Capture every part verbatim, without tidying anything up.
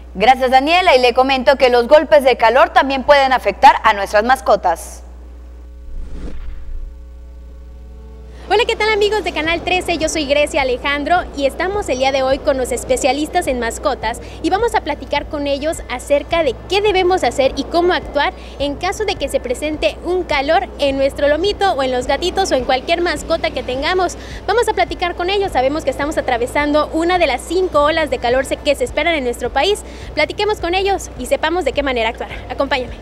Gracias, Daniela, y le comento que los golpes de calor también pueden afectar a nuestras mascotas. Hola, ¿qué tal amigos de Canal trece? Yo soy Grecia Alejandro y estamos el día de hoy con los especialistas en mascotas y vamos a platicar con ellos acerca de qué debemos hacer y cómo actuar en caso de que se presente un calor en nuestro lomito o en los gatitos o en cualquier mascota que tengamos. Vamos a platicar con ellos, sabemos que estamos atravesando una de las cinco olas de calor que se esperan en nuestro país. Platiquemos con ellos y sepamos de qué manera actuar. Acompáñame.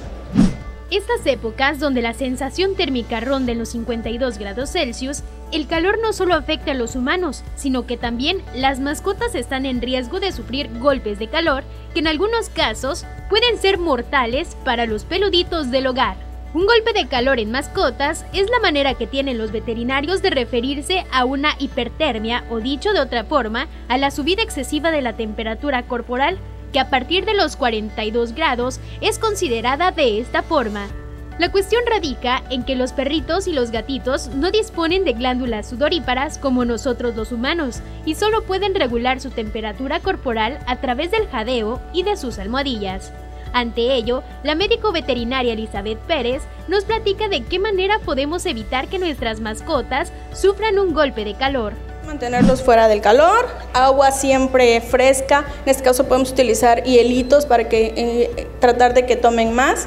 Estas épocas, donde la sensación térmica ronda en los cincuenta y dos grados Celsius, el calor no solo afecta a los humanos, sino que también las mascotas están en riesgo de sufrir golpes de calor que en algunos casos pueden ser mortales para los peluditos del hogar. Un golpe de calor en mascotas es la manera que tienen los veterinarios de referirse a una hipertermia o, dicho de otra forma, a la subida excesiva de la temperatura corporal, que a partir de los cuarenta y dos grados es considerada de esta forma. La cuestión radica en que los perritos y los gatitos no disponen de glándulas sudoríparas como nosotros los humanos y solo pueden regular su temperatura corporal a través del jadeo y de sus almohadillas. Ante ello, la médico veterinaria Elizabeth Pérez nos platica de qué manera podemos evitar que nuestras mascotas sufran un golpe de calor. Mantenerlos fuera del calor, agua siempre fresca, en este caso podemos utilizar hielitos para que eh, tratar de que tomen más.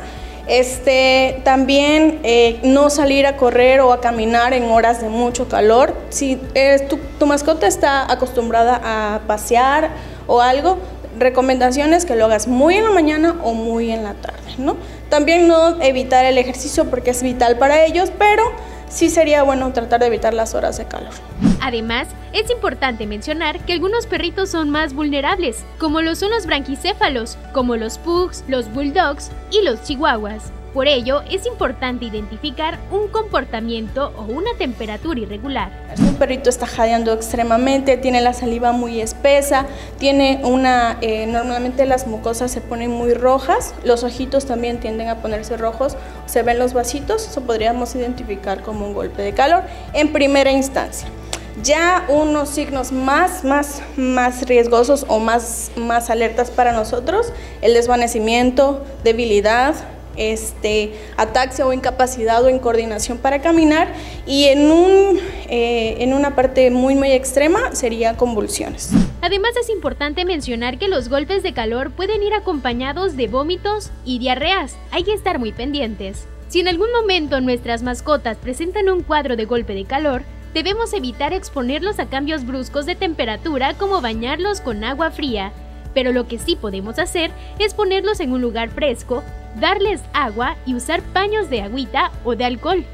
Este, también eh, no salir a correr o a caminar en horas de mucho calor. Si eh, tu, tu mascota está acostumbrada a pasear o algo, recomendaciones que lo hagas muy en la mañana o muy en la tarde, ¿no? También no evitar el ejercicio porque es vital para ellos, pero sí sería bueno tratar de evitar las horas de calor. Además, es importante mencionar que algunos perritos son más vulnerables, como lo son los branquicéfalos, como los pugs, los bulldogs y los chihuahuas. Por ello, es importante identificar un comportamiento o una temperatura irregular. Si un perrito está jadeando extremadamente, tiene la saliva muy espesa, tiene una, eh, normalmente las mucosas se ponen muy rojas, los ojitos también tienden a ponerse rojos, se ven los vasitos, eso podríamos identificar como un golpe de calor en primera instancia. Ya unos signos más, más, más riesgosos o más, más alertas para nosotros, el desvanecimiento, debilidad, Este, ataxia o incapacidad o incoordinación para caminar y en, un, eh, en una parte muy muy extrema sería convulsiones. Además es importante mencionar que los golpes de calor pueden ir acompañados de vómitos y diarreas, hay que estar muy pendientes. Si en algún momento nuestras mascotas presentan un cuadro de golpe de calor, debemos evitar exponerlos a cambios bruscos de temperatura como bañarlos con agua fría, pero lo que sí podemos hacer es ponerlos en un lugar fresco, darles agua y usar paños de agüita o de alcohol.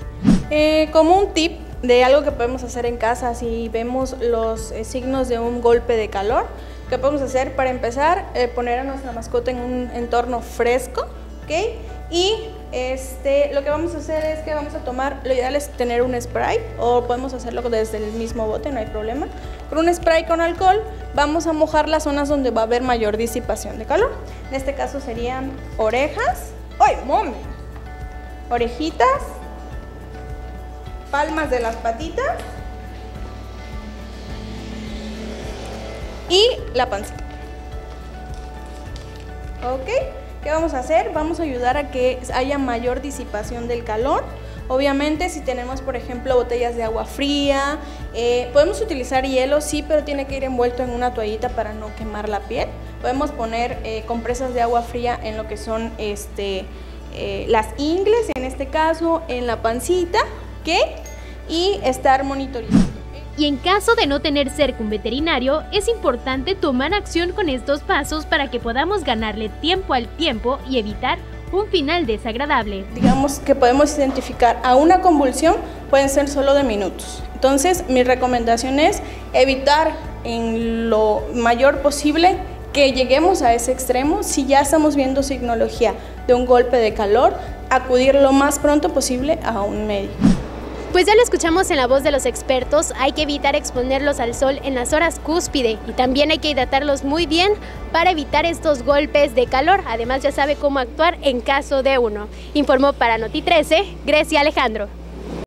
Eh, como un tip de algo que podemos hacer en casa si vemos los eh, signos de un golpe de calor, ¿qué podemos hacer? Para empezar, eh, poner a nuestra mascota en un entorno fresco, ¿ok? Y este, lo que vamos a hacer es que vamos a tomar, lo ideal es tener un spray o podemos hacerlo desde el mismo bote, no hay problema. Con un spray con alcohol vamos a mojar las zonas donde va a haber mayor disipación de calor. En este caso serían orejas, ¡ay, mami! Orejitas, palmas de las patitas y la pancita. ¿Ok? ¿Qué vamos a hacer? Vamos a ayudar a que haya mayor disipación del calor. Obviamente si tenemos por ejemplo botellas de agua fría, eh, podemos utilizar hielo, sí, pero tiene que ir envuelto en una toallita para no quemar la piel. Podemos poner eh, compresas de agua fría en lo que son este, eh, las ingles, en este caso en la pancita, ¿ok? Y estar monitorizando. Y en caso de no tener cerca un veterinario, es importante tomar acción con estos pasos para que podamos ganarle tiempo al tiempo y evitar un final desagradable. Digamos que podemos identificar a una convulsión, pueden ser solo de minutos. Entonces, mi recomendación es evitar en lo mayor posible que lleguemos a ese extremo. Si ya estamos viendo signología de un golpe de calor, acudir lo más pronto posible a un médico. Pues ya lo escuchamos en la voz de los expertos, hay que evitar exponerlos al sol en las horas cúspide y también hay que hidratarlos muy bien para evitar estos golpes de calor. Además ya sabe cómo actuar en caso de uno. Informó para Noti trece, Grecia Alejandro.